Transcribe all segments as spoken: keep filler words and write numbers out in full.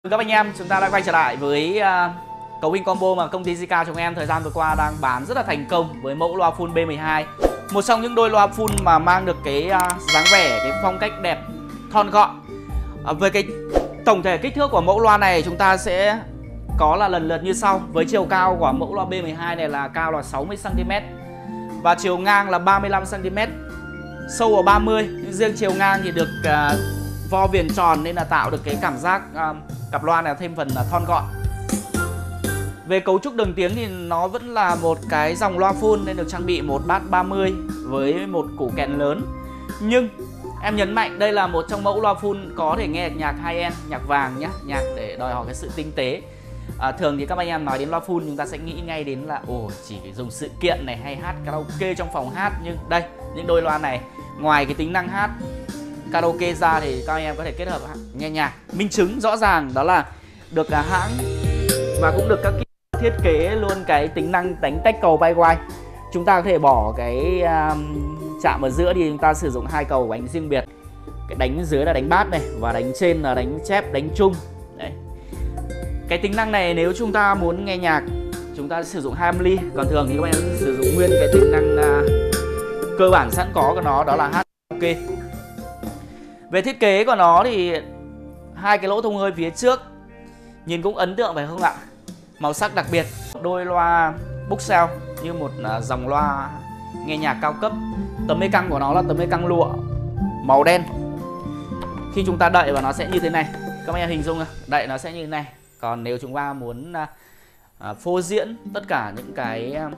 Các anh em, chúng ta đã quay trở lại với uh, cấu hình combo mà công ty Zika chúng em thời gian vừa qua đang bán rất là thành công với mẫu loa full B mười hai. Một trong những đôi loa full mà mang được cái uh, dáng vẻ, cái phong cách đẹp, thon gọn. Uh, về cái tổng thể kích thước của mẫu loa này chúng ta sẽ có là lần lượt như sau. Với chiều cao của mẫu loa B mười hai này là cao là sáu mươi xăng ti mét và chiều ngang là ba mươi lăm xăng ti mét, sâu là ba mươi. Nhưng riêng chiều ngang thì được uh, vo viền tròn nên là tạo được cái cảm giác uh, cặp loa này thêm phần là thon gọn. Về cấu trúc đường tiếng thì nó vẫn là một cái dòng loa full nên được trang bị một bass ba mươi với một củ kèn lớn. Nhưng em nhấn mạnh đây là một trong mẫu loa full có thể nghe được nhạc high-end, nhạc vàng nhá, nhạc để đòi hỏi cái sự tinh tế. À, thường thì các anh em nói đến loa full chúng ta sẽ nghĩ ngay đến là ồ chỉ dùng sự kiện này hay hát karaoke trong phòng hát, nhưng đây những đôi loa này ngoài cái tính năng hát karaoke ra thì các anh em có thể kết hợp nghe nhạc. Minh chứng rõ ràng đó là được hãng và cũng được các thiết kế luôn cái tính năng đánh tách cầu bay quay. Chúng ta có thể bỏ cái um, chạm ở giữa thì chúng ta sử dụng hai cầu đánh riêng biệt. Cái đánh dưới là đánh bass này và đánh trên là đánh chép, đánh chung. Đấy. Cái tính năng này nếu chúng ta muốn nghe nhạc chúng ta sử dụng hai âm ly, còn thường thì các bạn sử dụng nguyên cái tính năng uh, cơ bản sẵn có của nó, đó là hát karaoke. Về thiết kế của nó thì hai cái lỗ thông hơi phía trước nhìn cũng ấn tượng phải không ạ? Màu sắc đặc biệt, đôi loa bookshelf như một dòng loa nghe nhạc cao cấp. Tấm mê căng của nó là tấm mê căng lụa màu đen. Khi chúng ta đậy vào nó sẽ như thế này. Các bạn hình dung không? Đậy nó sẽ như thế này. Còn nếu chúng ta muốn uh, phô diễn tất cả những cái uh,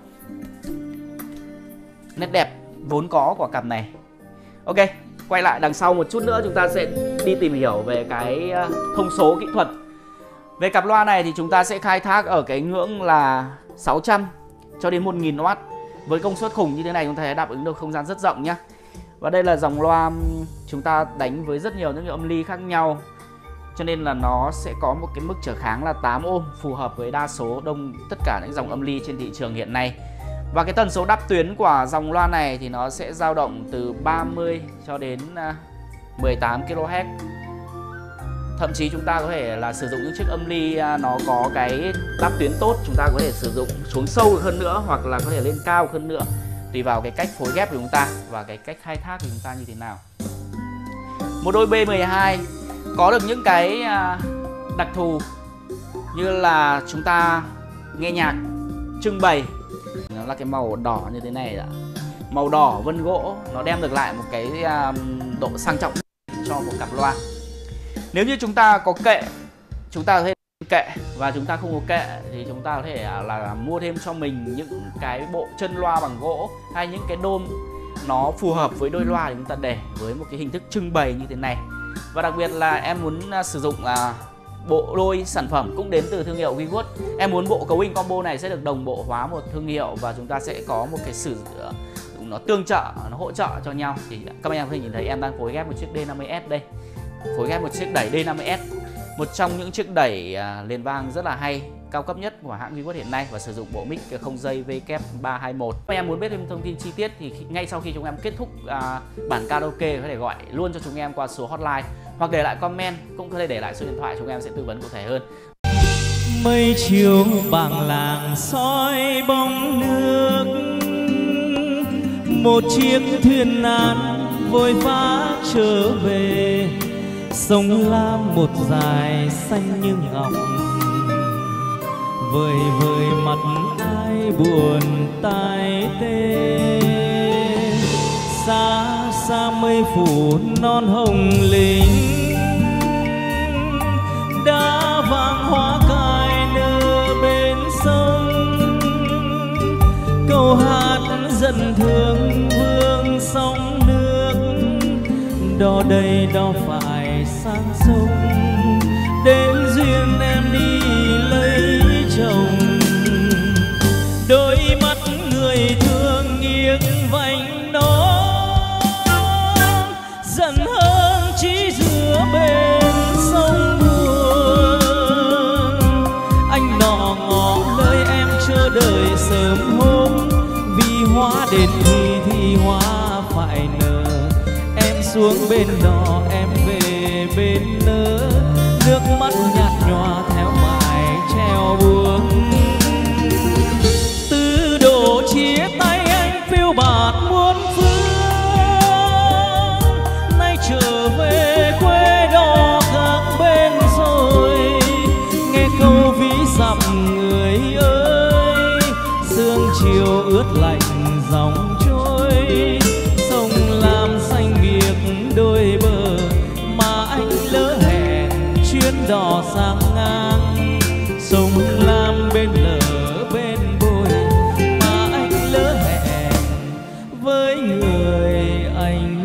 nét đẹp vốn có của cặp này. Ok, quay lại đằng sau một chút nữa chúng ta sẽ đi tìm hiểu về cái thông số kỹ thuật. Về cặp loa này thì chúng ta sẽ khai thác ở cái ngưỡng là sáu trăm cho đến một nghìn oát. Với công suất khủng như thế này chúng ta sẽ đáp ứng được không gian rất rộng nhé. Và đây là dòng loa chúng ta đánh với rất nhiều những âm ly khác nhau, cho nên là nó sẽ có một cái mức trở kháng là tám ôm, phù hợp với đa số đông tất cả những dòng âm ly trên thị trường hiện nay. Và cái tần số đáp tuyến của dòng loa này thì nó sẽ dao động từ ba mươi cho đến mười tám ki lô héc. Thậm chí chúng ta có thể là sử dụng những chiếc âm ly nó có cái đáp tuyến tốt, chúng ta có thể sử dụng xuống sâu hơn nữa hoặc là có thể lên cao hơn nữa, tùy vào cái cách phối ghép của chúng ta và cái cách khai thác của chúng ta như thế nào. Một đôi B mười hai có được những cái đặc thù như là chúng ta nghe nhạc trưng bày, nó là cái màu đỏ như thế này ạ. Màu đỏ vân gỗ nó đem được lại một cái độ sang trọng cho một cặp loa. Nếu như chúng ta có kệ, chúng ta có thể kệ, và chúng ta không có kệ thì chúng ta có thể là mua thêm cho mình những cái bộ chân loa bằng gỗ hay những cái đôm nó phù hợp với đôi loa để chúng ta để với một cái hình thức trưng bày như thế này. Và đặc biệt là em muốn sử dụng uh, bộ đôi sản phẩm cũng đến từ thương hiệu WeWork. Em muốn bộ cấu hình combo này sẽ được đồng bộ hóa một thương hiệu và chúng ta sẽ có một cái sử dụng nó tương trợ, nó hỗ trợ cho nhau. Thì các bạn em có thể nhìn thấy em đang phối ghép một chiếc D năm mươi S đây, phối ghép một chiếc đẩy D năm mươi S, một trong những chiếc đẩy uh, liền vang rất là hay, cao cấp nhất của hãng WeWork hiện nay, và sử dụng bộ mic không dây W K ba hai một. Các em muốn biết thêm thông tin chi tiết thì ngay sau khi chúng em kết thúc uh, bản karaoke có thể gọi luôn cho chúng em qua số hotline hoặc để lại comment, cũng có thể để lại số điện thoại, chúng em sẽ tư vấn cụ thể hơn. Mây chiều bảng làng soi bóng nước, một chiếc thuyền nan vội vã trở về, sông lam một dải xanh như ngọc, vời vời mặt ai buồn tai tê. Xa xa mây phủ non hồng lính, đã vàng hoa cài nở bên sông, câu hát dần thương vương sóng nước, đò đây đò phải sang sông, đến duyên em đi lấy chồng. Đôi mắt người thương nghiêng vành đó, dần hơn chỉ giữa bên sông buồn. Anh nọ ngỏ lời em chờ đợi sớm hôm, vì hoa đến thì thì hoa phải nở. Em xuống bên đò em về bên nỡ, nước mắt nhạt nhòa theo mái treo buông. Từ độ chia tay anh phiêu bạt muôn phương, nay trở về quê đò khác bên rồi. Nghe câu ví dặm người ơi, sương chiều ướt lạnh dòng trôi. Sông Lam xanh biếc đôi bờ mà anh lỡ hẹn chuyến đò sang ngang. Sông Lam bên lỡ bên bồi mà anh lỡ hẹn với người anh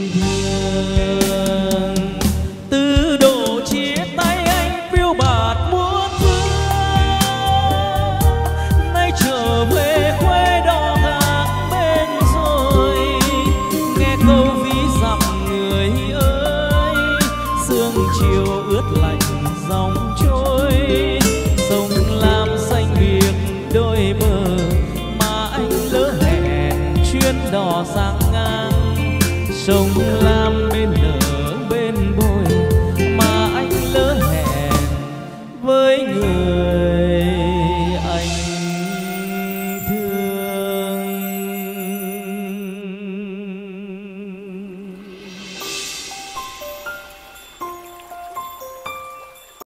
thương. Từ độ chia tay anh phiêu bạt muôn phương, nay trở về quê đò khác bên rồi. Nghe câu ví dặm người ơi, sương chiều ướt lạnh dòng trôi. Sông Lam xanh biếc đôi bờ mà anh lỡ hẹn chuyến đò sang ngang. Sông Lam